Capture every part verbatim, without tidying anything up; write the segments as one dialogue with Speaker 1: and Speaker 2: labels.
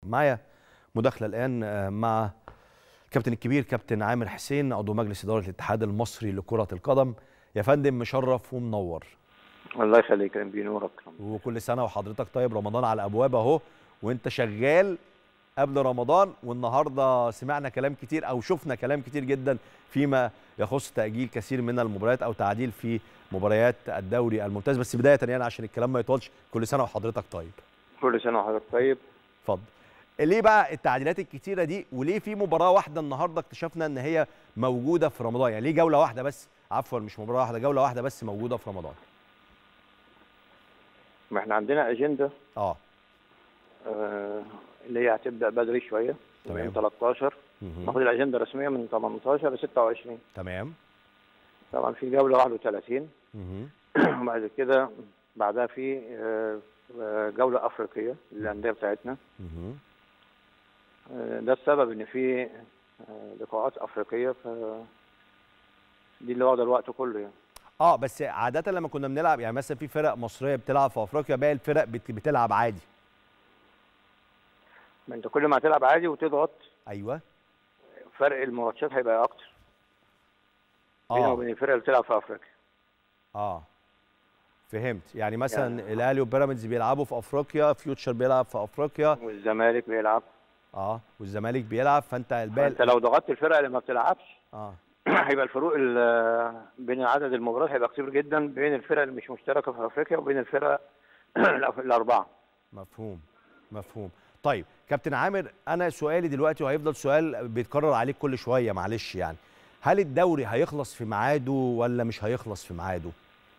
Speaker 1: معايا مداخلة الآن مع الكابتن الكبير كابتن عامر حسين عضو مجلس إدارة الاتحاد المصري لكرة القدم. يا فندم مشرف ومنور.
Speaker 2: الله يخليك يا بنورك.
Speaker 1: وكل سنة وحضرتك طيب، رمضان على الأبواب أهو وأنت شغال قبل رمضان، والنهارده سمعنا كلام كتير أو شفنا كلام كتير جدا فيما يخص تأجيل كثير من المباريات أو تعديل في مباريات الدوري الممتاز. بس بداية يعني عشان الكلام ما يطولش، كل سنة وحضرتك طيب.
Speaker 2: كل سنة وحضرتك طيب.
Speaker 1: اتفضل. ليه بقى التعديلات الكتيرة دي، وليه في مباراة واحدة النهارده اكتشفنا ان هي موجودة في رمضان؟ يعني ليه جولة واحدة بس، عفوا مش مباراة واحدة، جولة واحدة بس موجودة في رمضان؟
Speaker 2: ما احنا عندنا اجندة
Speaker 1: اه
Speaker 2: آه، اللي هي هتبدأ بدري شوية من تلتاشر. المفروض الاجندة الرسمية من تمنتاشر ل ستة وعشرين.
Speaker 1: تمام.
Speaker 2: طبعا في جولة واحد وثلاثين وبعد كده بعدها في آه، جولة أفريقية للأندية بتاعتنا. آه، ده السبب إن في آه، لقاءات أفريقية، ف دي اللي واخدة الوقت كله يعني.
Speaker 1: اه بس عادة لما كنا بنلعب يعني مثلا في فرق مصرية بتلعب في أفريقيا، باقي الفرق بت- بتلعب عادي.
Speaker 2: ما أنت كل ما هتلعب عادي وتضغط
Speaker 1: ايوه
Speaker 2: فرق الماتشات هيبقى أكتر بينك
Speaker 1: اه
Speaker 2: وبين الفرق اللي بتلعب في أفريقيا.
Speaker 1: اه فهمت. يعني مثلا
Speaker 2: يعني
Speaker 1: الاهلي وبيراميدز بيلعبوا في افريقيا، فيوتشر بيلعب في افريقيا،
Speaker 2: والزمالك بيلعب
Speaker 1: اه والزمالك بيلعب، فانت الباقي
Speaker 2: فأنت لو ضغطت الفرق اللي ما بتلعبش
Speaker 1: اه
Speaker 2: هيبقى الفروق ال- بين عدد المباريات هيبقى كتير جدا بين الفرق اللي مش مشتركة في أفريقيا وبين الفرق الأربعة.
Speaker 1: مفهوم مفهوم. طيب كابتن عامر، انا سؤالي دلوقتي وهيفضل سؤال بيتكرر عليك كل شويه، معلش يعني، هل الدوري هيخلص في ميعاده ولا مش هيخلص في ميعاده؟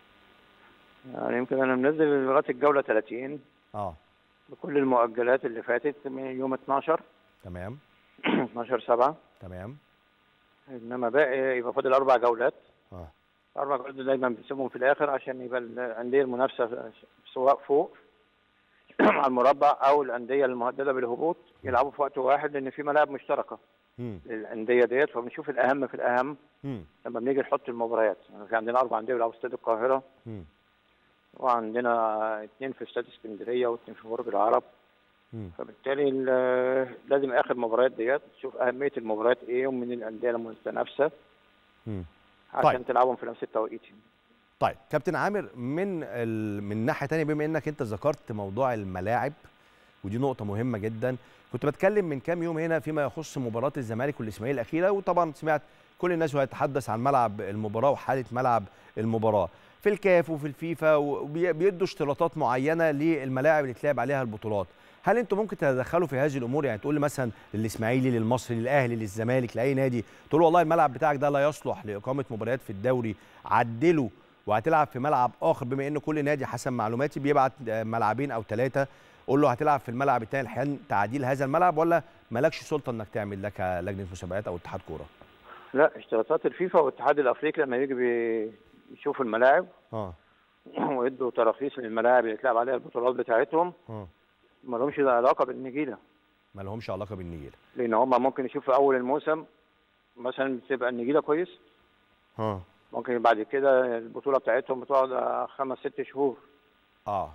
Speaker 2: يعني يمكن أنا منزل لغاية الجولة ثلاثين
Speaker 1: اه
Speaker 2: بكل المؤجلات اللي فاتت من يوم اتناشر
Speaker 1: تمام
Speaker 2: اتناشر سبعة.
Speaker 1: تمام
Speaker 2: انما باقي يبقى فاضل اربع جولات.
Speaker 1: اه
Speaker 2: اربع جولات دول دايما بنسيبهم في الاخر عشان يبقى الانديه المنافسه سواء فوق على المربع او الانديه المهدده بالهبوط يلعبوا في وقت واحد، لان في ملاعب مشتركه
Speaker 1: امم
Speaker 2: للانديه ديت، فبنشوف الاهم في الاهم
Speaker 1: امم
Speaker 2: لما بنيجي نحط المباريات. يعني في عندنا اربع انديه بيلعبوا في استاد القاهره،
Speaker 1: امم
Speaker 2: وعندنا اثنين في استاد اسكندريه واثنين في برج العرب.
Speaker 1: امم
Speaker 2: فبالتالي ال- لازم اخر مباريات ديت تشوف اهميه المباريات ايه ومن الانديه المتنافسه
Speaker 1: امم
Speaker 2: عشان
Speaker 1: طيب
Speaker 2: تلعبهم في نفس التوقيت.
Speaker 1: طيب كابتن عامر، من ال... من ناحيه ثانيه، بما انك انت ذكرت موضوع الملاعب ودي نقطه مهمه جدا، كنت بتكلم من كام يوم هنا فيما يخص مباراه الزمالك والاسماعيلي الاخيره، وطبعا سمعت كل الناس وهي تتحدث عن ملعب المباراه وحاله ملعب المباراه في الكاف وفي الفيفا، وبيدوا اشتراطات معينه للملاعب اللي تلعب عليها البطولات. هل انتم ممكن تتدخلوا في هذه الامور؟ يعني تقول لي مثلا للاسماعيلي، للمصري، للاهلي، للزمالك، لاي نادي، تقول والله الملعب بتاعك ده لا يصلح لاقامه مباريات في الدوري، عدله وهتلعب في ملعب اخر، بما ان كل نادي حسب معلوماتي بيبعت ملعبين او ثلاثه، قول له هتلعب في الملعب الثاني الحين تعديل هذا الملعب، ولا مالكش سلطه انك تعمل لك لجنه مسابقات او اتحاد كوره؟
Speaker 2: لا، اشتراطات الفيفا والاتحاد الافريقي لما يجي بيشوفوا الملاعب
Speaker 1: اه
Speaker 2: ويدوا تراخيص للملاعب اللي تلعب عليها البطولات بتاعتهم،
Speaker 1: اه
Speaker 2: ما لهمش علاقه بالنجيله،
Speaker 1: ما لهمش علاقه بالنيل.
Speaker 2: لان هم ممكن يشوفوا اول الموسم مثلا تبقى النجيله كويس،
Speaker 1: اه
Speaker 2: ممكن بعد كده البطوله بتاعتهم بتقعد خمس ست شهور.
Speaker 1: اه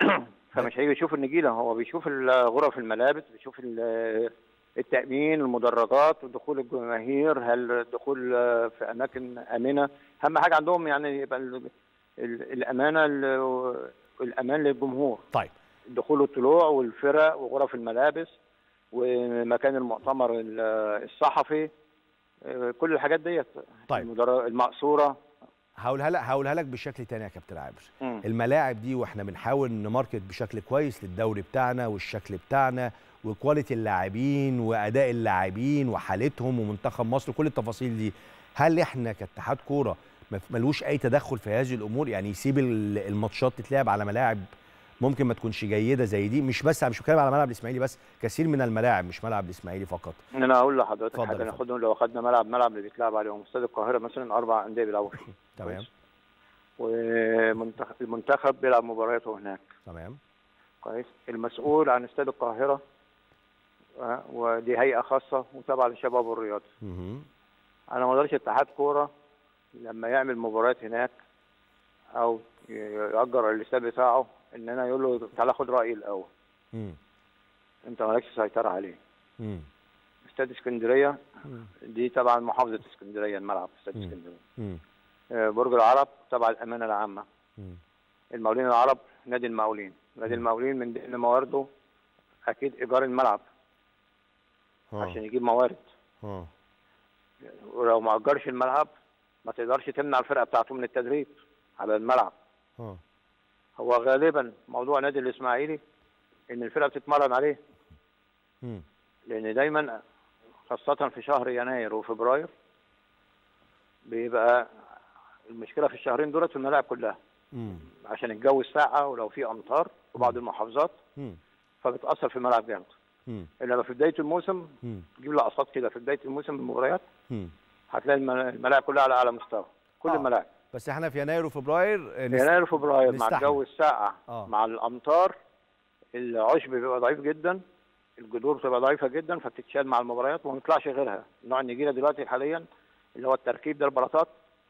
Speaker 2: فمش هيجي يشوف النجيله، هو بيشوف غرف الملابس، بيشوف ال- التأمين، المدرجات، ودخول الجماهير، هل الدخول في أماكن آمنة. أهم حاجة عندهم يعني يبقى ال- ال- الأمانة، ال- الأمان للجمهور،
Speaker 1: طيب
Speaker 2: الدخول والطلوع والفرق وغرف الملابس ومكان المؤتمر ال- الصحفي، كل الحاجات ديت.
Speaker 1: طيب
Speaker 2: المدر- المقصورة.
Speaker 1: هقولها لك هقولها لك بشكل تاني يا كابتن عامر.
Speaker 2: مم.
Speaker 1: الملاعب دي واحنا بنحاول نماركت بشكل كويس للدوري بتاعنا والشكل بتاعنا وكواليتي اللاعبين واداء اللاعبين وحالتهم ومنتخب مصر وكل التفاصيل دي، هل احنا كاتحاد كوره ملوش اي تدخل في هذه الامور؟ يعني يسيب ال- الماتشات تتلعب على ملاعب ممكن ما تكونش جيده زي دي؟ مش بس مش بتكلم على ملعب الاسماعيلي بس، كثير من الملاعب، مش ملعب الاسماعيلي فقط.
Speaker 2: انا اقول لحضرتك
Speaker 1: اتفضل
Speaker 2: حاجه،
Speaker 1: يا فندم.
Speaker 2: ناخدهم لو اخدنا ملعب ملعب اللي بيتلعب عليهم استاد القاهره مثلا اربع انديه بيلعبوا فيه.
Speaker 1: تمام
Speaker 2: والمنتخب المنتخب بيلعب مبارياته هناك.
Speaker 1: تمام
Speaker 2: كويس. المسؤول عن استاد القاهره آه، ودي هيئه خاصه وتابعه للشباب والرياضه.
Speaker 1: اها
Speaker 2: انا ما اقدرش اتحاد كوره لما يعمل مباريات هناك او يأجر الاستاد بتاعه ان انا يقول له تعالى خد رايي الاول.
Speaker 1: امم
Speaker 2: انت مالكش سيطره عليه.
Speaker 1: امم
Speaker 2: استاد اسكندريه دي تبع محافظه اسكندريه، الملعب في استاد اسكندريه.
Speaker 1: امم
Speaker 2: آه، برج العرب تبع الامانه العامه.
Speaker 1: امم
Speaker 2: المقاولين العرب نادي المقاولين. نادي المقاولين من ضمن موارده اكيد ايجار الملعب عشان يجيب موارد.
Speaker 1: اه
Speaker 2: ولو ما اجرش الملعب ما تقدرش تمنع الفرقه بتاعته من التدريب على الملعب.
Speaker 1: اه
Speaker 2: هو غالبا موضوع نادي الاسماعيلي ان الفرقه بتتمرن عليه.
Speaker 1: امم
Speaker 2: لان دايما خاصه في شهر يناير وفبراير بيبقى المشكله في الشهرين دولت في الملاعب كلها.
Speaker 1: امم
Speaker 2: عشان الجو الساقعه ولو في امطار في بعض المحافظات
Speaker 1: امم
Speaker 2: فبتاثر في الملعب جامد.
Speaker 1: امم
Speaker 2: انما في بدايه الموسم تجيب لقطات كده في بدايه الموسم المباريات هتلاقي الملاعب كلها على اعلى مستوى. كل
Speaker 1: آه.
Speaker 2: الملاعب.
Speaker 1: بس احنا في يناير وفبراير
Speaker 2: في يناير وفبراير مع الجو الساقع
Speaker 1: آه.
Speaker 2: مع الامطار العشب بيبقى ضعيف جدا، الجذور بتبقى ضعيفه جدا فبتتشال مع المباريات وما بيطلعش غيرها. نوع النجيله دلوقتي حاليا اللي هو التركيب ده البلاطات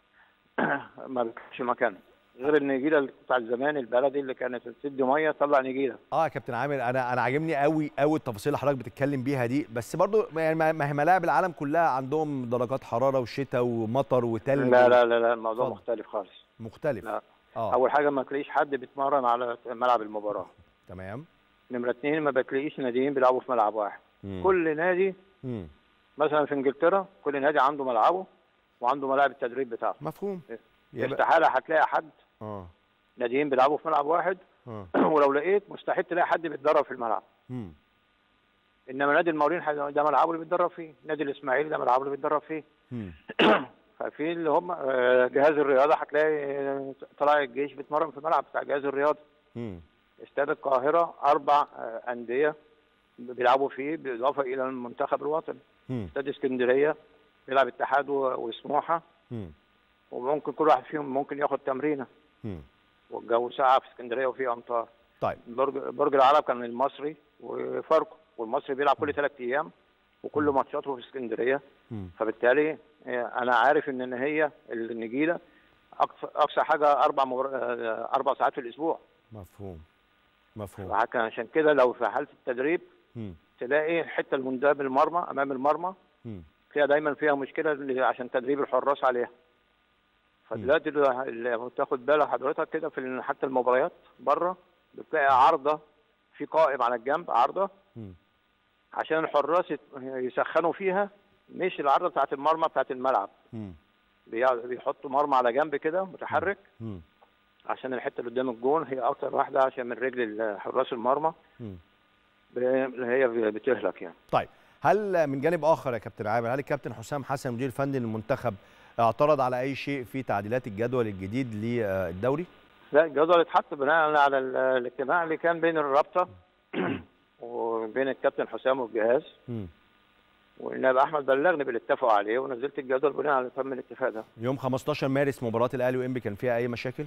Speaker 2: ما بيكونش مكانه غير النجيله بتاع زمان البلدي اللي كانت بتدي ميه تطلع نجيله.
Speaker 1: اه يا كابتن عامر، انا انا عاجبني قوي قوي التفاصيل اللي حضرتك بتتكلم بيها دي، بس برضو يعني ما هي ملاعب العالم كلها عندهم درجات حراره وشتاء ومطر وتلج.
Speaker 2: لا لا لا لا الموضوع فضل. مختلف خالص.
Speaker 1: مختلف.
Speaker 2: لا.
Speaker 1: اه
Speaker 2: اول حاجه ما تلاقيش حد بيتمرن على ملعب المباراه.
Speaker 1: تمام.
Speaker 2: نمره اثنين ما بتلاقيش ناديين بيلعبوا في ملعب واحد.
Speaker 1: مم.
Speaker 2: كل نادي
Speaker 1: مم.
Speaker 2: مثلا في انجلترا كل نادي عنده ملعبه وعنده ملاعب التدريب بتاعته.
Speaker 1: مفهوم.
Speaker 2: استحاله هتلاقي حد
Speaker 1: اه
Speaker 2: ناديين بيلعبوا في ملعب واحد.
Speaker 1: اه
Speaker 2: ولو لقيت مستحيل تلاقي حد بيتدرب في الملعب.
Speaker 1: امم
Speaker 2: انما نادي المقاولين ده ملعبه اللي بيتدرب فيه، نادي الاسماعيلي ده ملعبه اللي بيتدرب فيه.
Speaker 1: امم
Speaker 2: ففي اللي هم جهاز الرياضه هتلاقي طلائع الجيش بيتمرن في الملعب بتاع جهاز الرياضه.
Speaker 1: امم
Speaker 2: استاد القاهره اربع انديه بيلعبوا فيه بالاضافه الى المنتخب الوطني. استاد اسكندريه بيلعب اتحاد وسموحه.
Speaker 1: امم
Speaker 2: وممكن كل واحد فيهم ممكن ياخد تمرينه.
Speaker 1: امم
Speaker 2: والجو ساقع في اسكندريه وفيه امطار.
Speaker 1: طيب
Speaker 2: برج برج العرب كان المصري وفاركو، والمصري بيلعب كل ثلاث ايام وكل ماتشاته في اسكندريه.
Speaker 1: مم.
Speaker 2: فبالتالي انا عارف ان هي النجيله اقصى اقصى حاجه اربع مبر... اربع ساعات في الاسبوع.
Speaker 1: مفهوم مفهوم.
Speaker 2: عشان كده لو في حاله التدريب
Speaker 1: مم.
Speaker 2: تلاقي الحته المنتهيه بالمرمى امام المرمى
Speaker 1: مم.
Speaker 2: فيها دايما فيها مشكله عشان تدريب الحراس عليها. فدلوقتي لو تاخد بالك حضرتك كده في حتى المباريات بره بتلاقي عارضه في قائم على الجنب عارضه
Speaker 1: مم.
Speaker 2: عشان الحراس يسخنوا فيها، مش العارضه بتاعت المرمى بتاعت الملعب.
Speaker 1: مم.
Speaker 2: بيحطوا مرمى على جنب كده متحرك
Speaker 1: مم.
Speaker 2: عشان الحته اللي قدام الجون هي اكتر واحده عشان من رجل حراس المرمى اللي هي بتهلك يعني.
Speaker 1: طيب هل من جانب اخر يا كابتن عامر، هل الكابتن حسام حسن مدير الفني للمنتخب اعترض على اي شيء في تعديلات الجدول الجديد للدوري؟
Speaker 2: لا الجدول اتحط بناء على الاجتماع اللي كان بين الرابطه وبين الكابتن حسام والجهاز. والنائب احمد بلغني باللي اتفقوا عليه ونزلت الجدول بناء على تم الاتفاق ده.
Speaker 1: يوم خمستاشر مارس مباراه الاهلي وانبي كان فيها اي مشاكل؟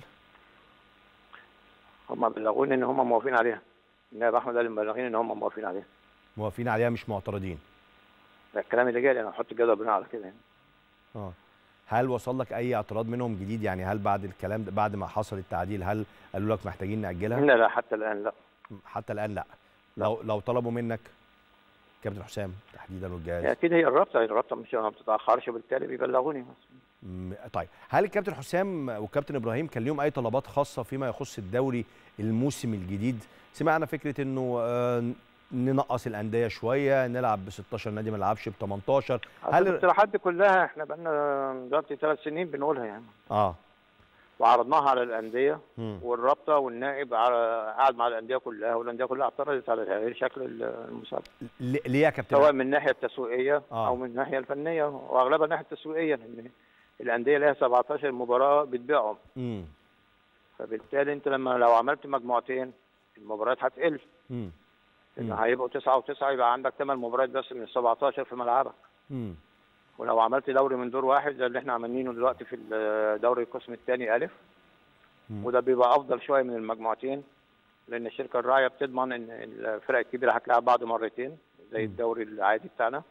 Speaker 2: هم بلغوني ان هم موافقين عليها. النائب احمد قال مبلغين ان هم موافقين عليها.
Speaker 1: موافقين عليها مش معترضين؟
Speaker 2: ده الكلام اللي جاي انا هحط الجدول بناء على كده يعني.
Speaker 1: اه هل وصل لك اي اعتراض منهم جديد؟ يعني هل بعد الكلام ده بعد ما حصل التعديل هل قالوا لك محتاجين ناجلها؟
Speaker 2: لا لا حتى الان لا.
Speaker 1: حتى الان لا. لو لو طلبوا منك كابتن حسام تحديدا والجهاز؟
Speaker 2: اكيد هي الرابطه الرابطه مش ما بتتاخرش وبالتالي بيبلغوني.
Speaker 1: طيب هل الكابتن حسام والكابتن ابراهيم كان ليهم اي طلبات خاصه فيما يخص الدوري الموسم الجديد؟ سمعنا فكره انه آه ننقص الانديه شويه، نلعب ب ستاشر نادي ما نلعبش ب تمنتاشر.
Speaker 2: هل الاقتراحات دي كلها احنا بقالنا دلوقتي ثلاث سنين بنقولها يعني.
Speaker 1: اه
Speaker 2: وعرضناها على الانديه والرابطه والنائب قعد مع الانديه كلها والانديه كلها اعترضت على تغيير شكل المسابقه.
Speaker 1: ليه يا كابتن؟
Speaker 2: سواء من الناحيه التسويقيه
Speaker 1: آه.
Speaker 2: او من الناحيه الفنيه واغلبها الناحيه التسويقيه لان الانديه لها سبعتاشر مباراه بتبيعهم.
Speaker 1: امم
Speaker 2: فبالتالي انت لما لو عملت مجموعتين المباريات هتقل.
Speaker 1: امم
Speaker 2: لان هيبقوا تسعة وتسعة يبقى عندك ثمان مباريات بس من ال سبعتاشر في ملعبك.
Speaker 1: امم
Speaker 2: ولو عملت دوري من دور واحد زي اللي احنا عاملينه دلوقتي في الدوري القسم الثاني الف مم. وده بيبقى افضل شويه من المجموعتين لان الشركه الراعيه بتضمن ان الفرق الكبيره هتلعب بعد مرتين زي مم. الدوري العادي بتاعنا.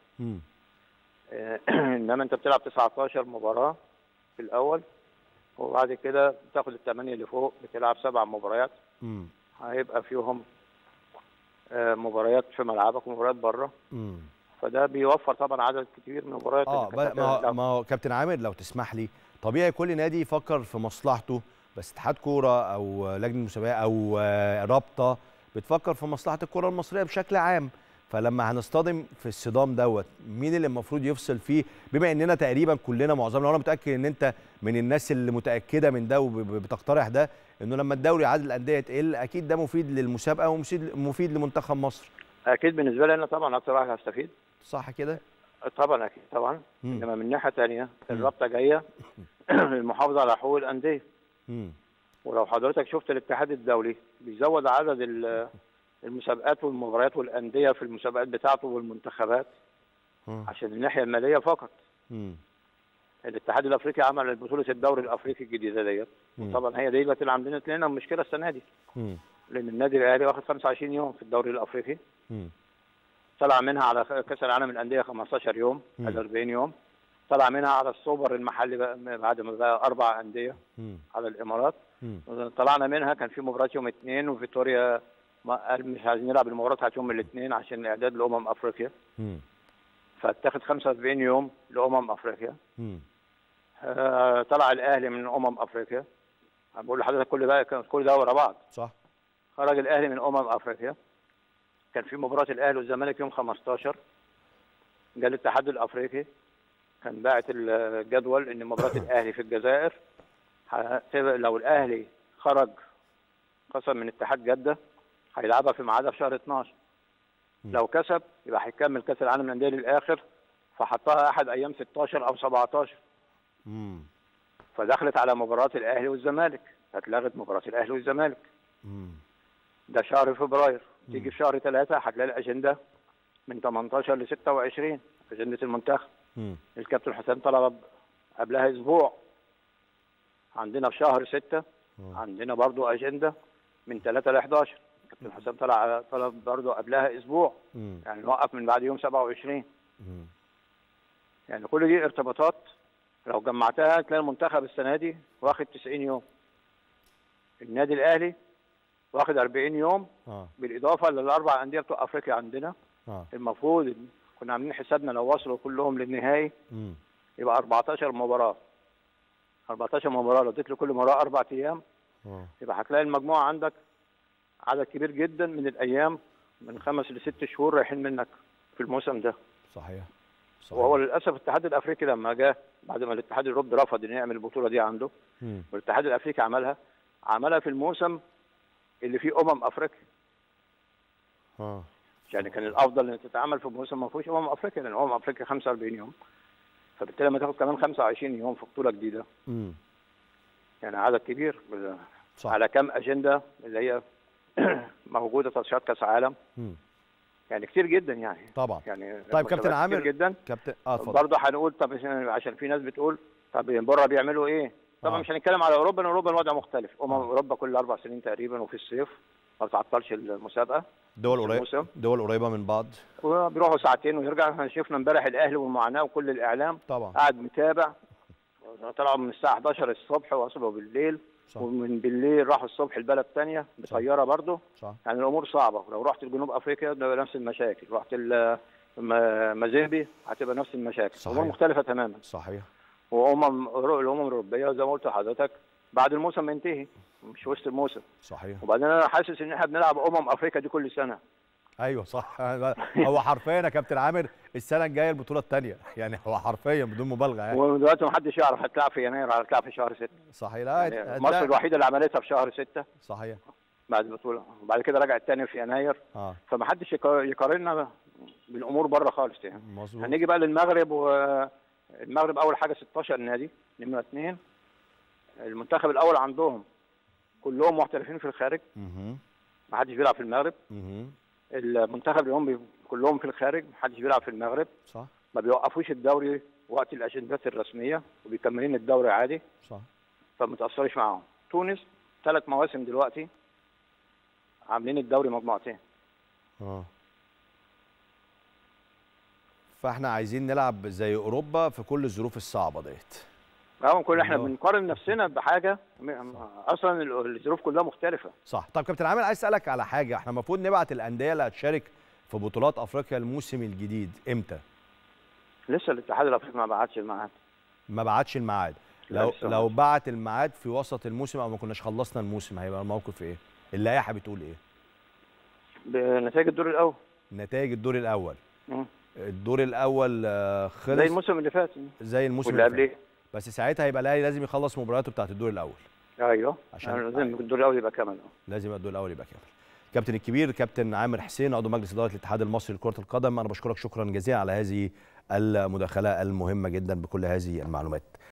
Speaker 2: انما انت بتلعب تسعتاشر مباراه في الاول وبعد كده بتاخد الثمانيه اللي فوق بتلعب سبع مباريات.
Speaker 1: مم.
Speaker 2: هيبقى فيهم آه، مباريات في ملعبك ومباريات بره،
Speaker 1: امم
Speaker 2: فده بيوفر طبعا عدد كتير من المباريات
Speaker 1: اه
Speaker 2: انك
Speaker 1: ب- ما
Speaker 2: انت
Speaker 1: هو- ما هو كابتن عامر لو تسمح لي، طبيعي كل نادي يفكر في مصلحته، بس اتحاد كوره او لجنه مسابقه او آه، رابطه بتفكر في مصلحه الكره المصريه بشكل عام. فلما هنصطدم في الصدام دوت، مين اللي المفروض يفصل فيه؟ بما اننا تقريبا كلنا معظمنا، وانا متاكد ان انت من الناس اللي متاكده من ده وبتقترح ده، انه لما الدوري عدد الانديه تقل اكيد ده مفيد للمسابقه ومفيد مفيد لمنتخب مصر.
Speaker 2: اكيد بالنسبه لي انا طبعا اكتر واحد هستفيد.
Speaker 1: صح كده؟
Speaker 2: طبعا اكيد طبعا.
Speaker 1: مم.
Speaker 2: انما من ناحيه ثانيه
Speaker 1: مم.
Speaker 2: الرابطه جايه للمحافظه على حقوق الانديه.
Speaker 1: امم
Speaker 2: ولو حضرتك شفت الاتحاد الدولي بيزود عدد ال- المسابقات والمباريات والانديه في المسابقات بتاعته والمنتخبات عشان الناحيه الماليه فقط.
Speaker 1: امم
Speaker 2: الاتحاد الافريقي عمل بطوله الدوري الافريقي الجديده ديت، وطبعا هي دي اللي عندنا لنا مشكله السنه دي،
Speaker 1: امم
Speaker 2: لان النادي الاهلي واخد خمسة وعشرين يوم في الدوري الافريقي،
Speaker 1: امم
Speaker 2: طلع منها على كاس العالم للانديه خمستاشر يوم،
Speaker 1: مم.
Speaker 2: على أربعين يوم، طلع منها على السوبر المحلي بقى بعد ما بقى اربع انديه
Speaker 1: امم
Speaker 2: على الامارات،
Speaker 1: امم
Speaker 2: طلعنا منها كان في مباراه يوم اثنين وفيتوريا ما قال مش عايزين نلعب المباراه بتاعت يوم الاثنين عشان الاعداد لامم افريقيا،
Speaker 1: امم
Speaker 2: فاتخذ خمسة وأربعين يوم لامم افريقيا.
Speaker 1: امم
Speaker 2: آه طلع الاهلي من امم افريقيا، بقول لحضرتك كل ده كل ده ورا بعض.
Speaker 1: صح.
Speaker 2: خرج الاهلي من امم افريقيا، كان في مباراه الاهلي والزمالك يوم خمستاشر، جاء الاتحاد الافريقي كان باعت الجدول ان مباراه الاهلي في الجزائر هتبقى لو الاهلي خرج قسم من اتحاد جده هيلعبها في ميعادها في شهر اتناشر،
Speaker 1: مم.
Speaker 2: لو كسب يبقى هيكمل كاس العالم للانديه للاخر، فحطها احد ايام ستاشر او سبعتاشر،
Speaker 1: امم
Speaker 2: فدخلت على مباراه الاهلي والزمالك، اتلغت مباراه الاهلي والزمالك.
Speaker 1: امم
Speaker 2: ده شهر فبراير،
Speaker 1: مم.
Speaker 2: تيجي في شهر ثلاثة هتلاقي الاجنده من تمنتاشر ل ستة وعشرين اجنده المنتخب.
Speaker 1: امم
Speaker 2: الكابتن حسام طلب قبلها اسبوع. عندنا في شهر ستة عندنا برضو اجنده من ثلاثة ل حداشر، الكابتن حسام طلع طلب برضو قبلها اسبوع،
Speaker 1: امم
Speaker 2: يعني نوقف من بعد يوم سبعة وعشرين.
Speaker 1: امم
Speaker 2: يعني كل دي ارتباطات لو جمعتها تلاقي المنتخب السنه دي واخد تسعين يوم، النادي الاهلي واخد أربعين يوم،
Speaker 1: اه
Speaker 2: بالاضافه للاربع انديه بتوع افريقيا عندنا.
Speaker 1: اه
Speaker 2: المفروض كنا عاملين حسابنا لو وصلوا كلهم للنهائي
Speaker 1: امم
Speaker 2: يبقى أربعتاشر مباراه، أربعتاشر مباراه لو اديت لكل مباراه اربع ايام
Speaker 1: اه
Speaker 2: يبقى هتلاقي المجموعه عندك عدد كبير جدا من الايام، من خمس لست شهور رايحين منك في الموسم ده.
Speaker 1: صحيح صحيح.
Speaker 2: وهو للاسف الاتحاد الافريقي لما جه بعد ما الاتحاد الاوروبي رفض انه يعمل البطوله دي عنده،
Speaker 1: امم
Speaker 2: والاتحاد الافريقي عملها عملها في الموسم اللي فيه امم افريقيا،
Speaker 1: اه
Speaker 2: يعني كان الافضل ان تتعمل في موسم ما فيهوش امم افريقيا، لان امم افريقيا خمسة وأربعين يوم، فبالتالي لما تاخد كمان خمسة وعشرين يوم في بطوله جديده
Speaker 1: امم
Speaker 2: يعني عدد كبير
Speaker 1: صح.
Speaker 2: على كم اجنده اللي هي موجوده تصفيات كاس عالم،
Speaker 1: امم
Speaker 2: يعني كتير جدا يعني
Speaker 1: طبعا.
Speaker 2: يعني
Speaker 1: طيب كابتن
Speaker 2: مسابقات
Speaker 1: عامر،
Speaker 2: كتير جدا.
Speaker 1: كابتن اه اتفضل.
Speaker 2: برضه هنقول طب عشان في ناس بتقول طب بره بيعملوا ايه؟ طبعا
Speaker 1: آه.
Speaker 2: مش هنتكلم على اوروبا، لان اوروبا الوضع مختلف، امم
Speaker 1: آه.
Speaker 2: اوروبا كل اربع سنين تقريبا وفي الصيف ما بتعطلش المسابقه،
Speaker 1: دول
Speaker 2: في
Speaker 1: قريبه
Speaker 2: الموسم.
Speaker 1: دول قريبه من بعض
Speaker 2: وبيروحوا ساعتين ويرجع. احنا شفنا امبارح الاهلي والمعاناه وكل الاعلام
Speaker 1: طبعا.
Speaker 2: قاعد متابع، طلعوا من الساعه حداشر الصبح ووصلوا بالليل،
Speaker 1: صح
Speaker 2: ومن بالليل راحوا الصبح البلد ثانيه بطياره برضه،
Speaker 1: صح
Speaker 2: يعني الامور صعبه. لو رحت لجنوب افريقيا ده نفس المشاكل، رحت ال- م- مازيمبي هتبقى نفس المشاكل،
Speaker 1: صحيح.
Speaker 2: امور مختلفه تماما.
Speaker 1: صحيح.
Speaker 2: وامم الامم الاوروبيه زي ما قلت لحضرتك بعد الموسم ما ينتهي، مش وسط الموسم.
Speaker 1: صحيح.
Speaker 2: وبعدين انا حاسس ان احنا بنلعب امم افريقيا دي كل سنه.
Speaker 1: ايوه صح. هو حرفيا يا كابتن عامر السنه الجايه البطوله الثانيه، يعني هو حرفيا بدون مبالغه يعني.
Speaker 2: ودلوقتي ما حدش يعرف هتلعب في يناير ولا هتلعب في شهر ستة.
Speaker 1: صحيح. لا
Speaker 2: يعني
Speaker 1: هت-
Speaker 2: مصر
Speaker 1: هتلاقي-
Speaker 2: الوحيده اللي عملتها في شهر ستة
Speaker 1: صحيح.
Speaker 2: بعد البطوله، وبعد كده رجعت تاني في يناير،
Speaker 1: اه
Speaker 2: فما حدش يقا- يقارننا بالامور بره خالص يعني.
Speaker 1: مظبوط.
Speaker 2: هنيجي بقى للمغرب، والمغرب اول حاجه ستاشر نادي، نمره اثنين المنتخب الاول عندهم كلهم محترفين في الخارج،
Speaker 1: اها
Speaker 2: ما حدش بيلعب في المغرب.
Speaker 1: اها
Speaker 2: المنتخب اللي هم بي- كلهم في الخارج، ما حدش بيلعب في المغرب،
Speaker 1: صح
Speaker 2: ما بيوقفوش الدوري وقت الاجندات الرسميه وبيكملين الدوري عادي،
Speaker 1: صح.
Speaker 2: فما تاثرش معاهم. تونس ثلاث مواسم دلوقتي عاملين الدوري مجموعتين.
Speaker 1: اه فاحنا عايزين نلعب زي اوروبا في كل الظروف الصعبه ديت.
Speaker 2: اه كل احنا بنقارن نفسنا بحاجه اصلا الظروف كلها مختلفه.
Speaker 1: صح. طب كابتن عامر عايز اسالك على حاجه، احنا المفروض نبعت الانديه اللي هتشارك في بطولات افريقيا الموسم الجديد امتى؟
Speaker 2: لسه الاتحاد الافريقي ما بعتش الميعاد.
Speaker 1: ما بعتش الميعاد. لو لو بعت الميعاد في وسط الموسم او ما كناش خلصنا الموسم هيبقى الموقف ايه؟ اللائحه بتقول ايه؟
Speaker 2: بنتائج الدور الاول.
Speaker 1: نتائج الدور الاول.
Speaker 2: مم.
Speaker 1: الدور الاول خلص
Speaker 2: زي الموسم اللي فات.
Speaker 1: زي الموسم اللي قبليه. بس ساعتها هيبقى الاهلي لازم يخلص مبارياته بتاعت الدور الاول.
Speaker 2: ايوه
Speaker 1: عشان
Speaker 2: لازم الدور الاول يبقى كامل.
Speaker 1: لازم يبقى الدور الاول يبقى كامل. كابتن الكبير كابتن عامر حسين عضو مجلس اداره الاتحاد المصري لكره القدم، انا بشكرك شكرا جزيلا على هذه المداخله المهمه جدا بكل هذه المعلومات.